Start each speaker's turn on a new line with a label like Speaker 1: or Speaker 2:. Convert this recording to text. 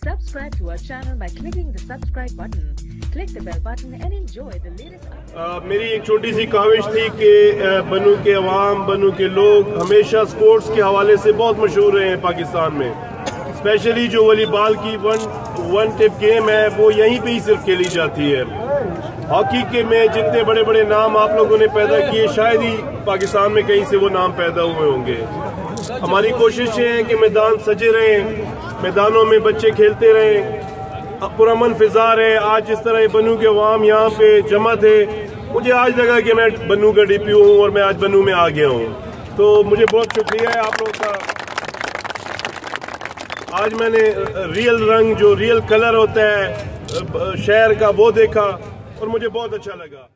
Speaker 1: Subscribe to our channel by clicking the subscribe button. Click the bell button and enjoy the latest updates.
Speaker 2: मेरी एक छोटी सी ख्वाहिश थी कि बनू के अवाम, बनू के लोग हमेशा स्पोर्ट्स के हवाले से बहुत मशहूर रहे हैं पाकिस्तान में। स्पेशली जो वॉलीबॉल की वन टिप गेम है वो यहीं पे ही सिर्फ खेली जाती है। हॉकी के में जितने बड़े बड़े नाम आप लोगों ने पैदा किए, शायद ही पाकिस्तान में कहीं से वो नाम पैदा हुए होंगे। हमारी कोशिश है कि मैदान सजे रहें, मैदानों में बच्चे खेलते रहें, पुरअमन फिजा रहे। आज जिस तरह बनू के अवाम यहाँ पे जमा थे, मुझे आज लगा कि मैं बनू का डीपीओ हूँ और मैं आज बनू में आ गया हूँ। तो मुझे बहुत शुक्रिया है आप लोगों का। आज मैंने रियल रंग, जो रियल कलर होता है शहर का, वो देखा और मुझे बहुत अच्छा लगा।